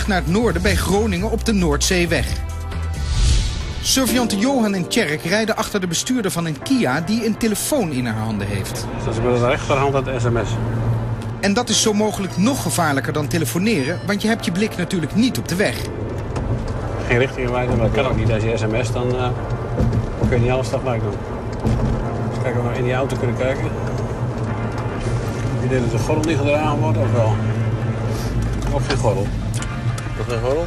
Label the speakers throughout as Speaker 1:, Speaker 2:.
Speaker 1: terug naar het noorden bij Groningen op de Noordzeeweg. Surveillanten Johan en Tjerk rijden achter de bestuurder van een Kia die een telefoon in haar handen heeft.
Speaker 2: Dus met de rechterhand aan het sms.
Speaker 1: En dat is zo mogelijk nog gevaarlijker dan telefoneren, want je hebt je blik natuurlijk niet op de weg.
Speaker 2: Geen richtingenwijzer, maar dat kan ook niet. Als je sms, dan kun je niet alles tegelijk doen. Dus kijken of we in die auto kunnen kijken. Ik denk dat de gordel niet gedragen wordt, of wel? Of geen gordel? Of geen gordel?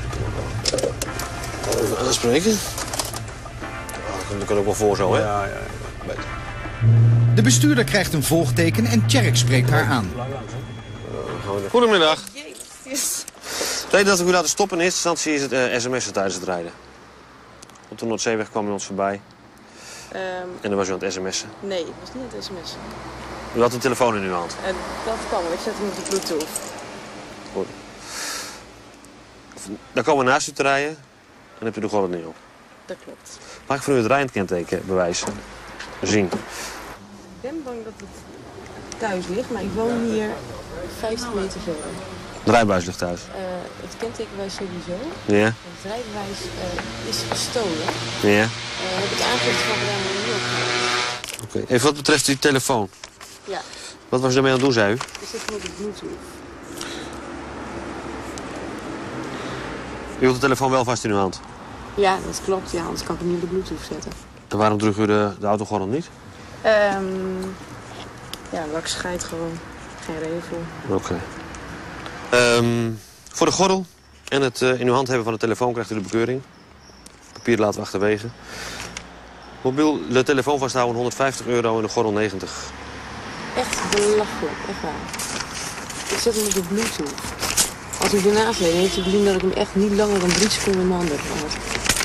Speaker 3: Even aanspreken. Dat kan ook wel voor zo, hè?
Speaker 2: Ja.
Speaker 3: Beter.
Speaker 1: De bestuurder krijgt een volgteken en Tjerk spreekt haar aan.
Speaker 3: Goedemiddag. De reden dat we u laten stoppen in eerste instantie is het sms'en tijdens het rijden. Op de Noordzeeweg kwam u ons voorbij. En dan was u aan het sms'en.
Speaker 4: Nee, ik was niet aan het sms'en.
Speaker 3: U had een telefoon in uw hand.
Speaker 4: Dat kan wel, ik zet hem op de Bluetooth.
Speaker 3: Goed. Dan komen we naast u te rijden en dan hebt u de gordel niet op.
Speaker 4: Dat klopt.
Speaker 3: Mag ik van u het rijkenteken-bewijs zien?
Speaker 4: Ik ben bang dat het thuis ligt, maar ik woon hier 50 meter verder.
Speaker 3: De rijbewijs ligt thuis.
Speaker 4: Het kentekenbewijs sowieso.
Speaker 3: Ja.
Speaker 4: Het rijbewijs is gestolen.
Speaker 3: Ja.
Speaker 4: Heb ik aangifte van gedaan, maar niet opgehaald.
Speaker 3: Oké. Even wat betreft die telefoon.
Speaker 4: Ja,
Speaker 3: Wat was u daarmee aan het doen, zei u?
Speaker 4: ik zit hem op de Bluetooth.
Speaker 3: U hield de telefoon wel vast in uw hand.
Speaker 4: Ja, dat klopt. Ja, anders kan ik hem niet op de Bluetooth zetten.
Speaker 3: En waarom droeg u de autogordel niet?
Speaker 4: Ja, lak scheidt gewoon. Geen regel.
Speaker 3: Oké. Voor de gordel en het in uw hand hebben van de telefoon krijgt u de bekeuring. Papier laten we achterwege. Mobiel de telefoon vasthouden €150 en de gordel 90.
Speaker 4: Echt belachelijk, echt waar. Ik zet hem op de Bluetooth. Als u ernaast reed, heeft u gezien dat ik hem echt niet langer dan 3 seconden in mijn handen heb gehad.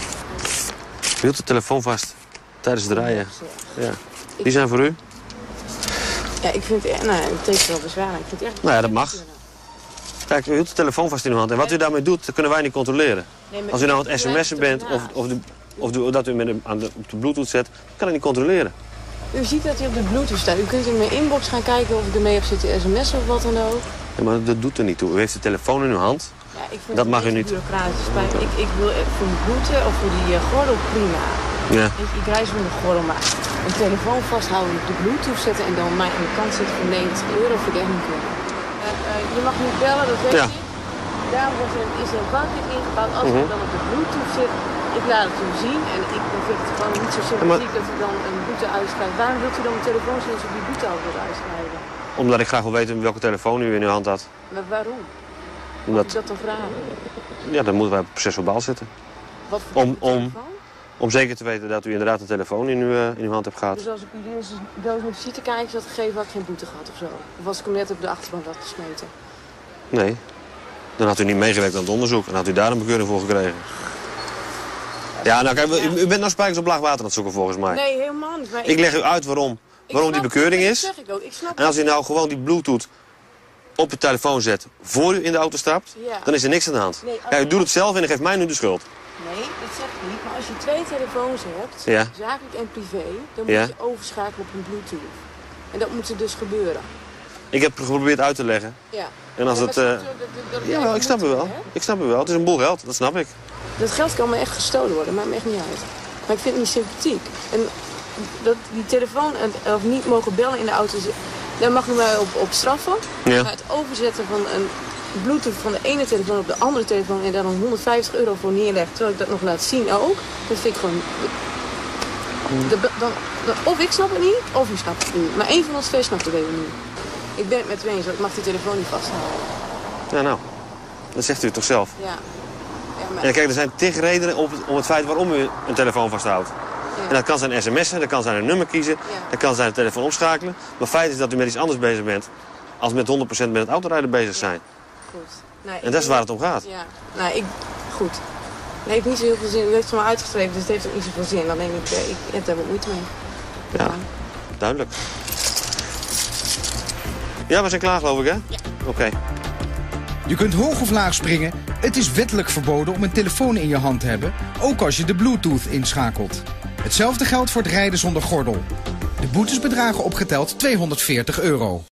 Speaker 3: U hield de telefoon vast tijdens het rijden. Ja. Die zijn voor u?
Speaker 4: Ja, ik vind het, het heeft wel bezwaar. Ik vind het echt...
Speaker 3: Nou ja, dat mag. Kijk, u hield de telefoon vast in uw hand. En wat u daarmee doet, dat kunnen wij niet controleren.
Speaker 4: Nee,
Speaker 3: Als u nou aan het sms'en bent of dat u hem op de Bluetooth zet, kan ik niet controleren.
Speaker 4: U ziet dat hij op de Bluetooth staat. U kunt in mijn inbox gaan kijken of ik ermee heb zitten sms'en of wat dan ook.
Speaker 3: Ja, maar dat doet er niet toe. U heeft de telefoon in uw hand.
Speaker 4: Ja, ik vind
Speaker 3: Dat
Speaker 4: het
Speaker 3: mag u niet.
Speaker 4: bureaucratisch. Ik wil voor mijn boete of voor die gordel prima.
Speaker 3: Ja.
Speaker 4: Ik reis met een gordel, maar een telefoon vasthouden, op de Bluetooth zetten en dan mij aan de kant zetten voor €90, vind ik echt niet kunnen. Je mag niet bellen, dat weet ik. Daarom is er een bankje ingebouwd. Als ik dan op de Bluetooth zit, ik laat het u zien en ik vind het gewoon niet zo sympathiek dat u dan een boete uitschrijft. Waarom wilt u dan een telefoon zien als u die boete al wilt uitschrijven?
Speaker 3: Omdat ik graag wil weten welke telefoon u in uw hand had.
Speaker 4: Maar waarom?
Speaker 3: Omdat...
Speaker 4: Mag ik dat dan vragen?
Speaker 3: Ja, dan moeten wij op het procesverbaal zitten.
Speaker 4: Wat voor telefoon?
Speaker 3: Om zeker te weten dat u inderdaad een telefoon in uw hand hebt gehad.
Speaker 4: Dus als ik u eens doos met visitekaartjes had gegeven, had ik geen boete gehad of zo? Of als ik hem net op de achterbank had gesmeten?
Speaker 3: Nee. Dan had u niet meegewerkt aan het onderzoek en had u daar een bekeuring voor gekregen. Ja, nou kijk, u bent nou spijkers op laag water aan het zoeken volgens mij.
Speaker 4: Nee, helemaal niet. Maar
Speaker 3: ik leg u uit waarom die bekeuring is.
Speaker 4: Dat zeg ik ook. Ik snap
Speaker 3: en als u nou gewoon die Bluetooth op uw telefoon zet voor u in de auto stapt, dan is er niks aan de hand.
Speaker 4: Nee,
Speaker 3: ja, u doet het zelf en u geeft mij nu de schuld.
Speaker 4: Nee, dat zeg ik niet. Maar als je 2 telefoons hebt, zakelijk en privé, dan moet je overschakelen op een Bluetooth. En dat moet er dus gebeuren.
Speaker 3: Ik heb geprobeerd uit te leggen.
Speaker 4: Ja.
Speaker 3: En als ja, ik snap u wel. Ik snap u wel. Het is een boel geld, dat snap ik.
Speaker 4: Dat geld kan me echt gestolen worden, maakt me echt niet uit. Maar ik vind het niet sympathiek. En dat die telefoon of niet mogen bellen in de auto, daar mag je mij op straffen.
Speaker 3: Ja.
Speaker 4: Maar het overzetten van een Bluetooth van de ene telefoon op de andere telefoon en daar dan €150 voor neerleggen, terwijl ik dat nog laat zien ook, dat vind ik gewoon... Of ik snap het niet, of u snapt het niet. Maar één van ons twee snapt het even niet. Ik ben het met u eens, want ik mag die telefoon niet vasthouden.
Speaker 3: Ja, nou. Dat zegt u toch zelf?
Speaker 4: Ja. Maar...
Speaker 3: En kijk, er zijn tig redenen om het feit waarom u een telefoon vasthoudt. Ja. En dat kan zijn sms'en, dat kan zijn een nummer kiezen, dat kan zijn een telefoon omschakelen. Maar feit is dat u met iets anders bezig bent als met 100% met het autorijden bezig zijn.
Speaker 4: Goed. Nee,
Speaker 3: en dat is waar het om gaat.
Speaker 4: Ja, nou, goed. Het heeft niet zo heel veel zin. U heeft het maar uitgeschreven, dus het heeft ook niet zoveel zin. Alleen ik heb daar wat moeite mee.
Speaker 3: Ja, duidelijk. Ja, we zijn klaar geloof ik, hè?
Speaker 4: Ja.
Speaker 3: Oké.
Speaker 1: Je kunt hoog of laag springen. Het is wettelijk verboden om een telefoon in je hand te hebben, ook als je de Bluetooth inschakelt. Hetzelfde geldt voor het rijden zonder gordel. De boetes bedragen opgeteld €240.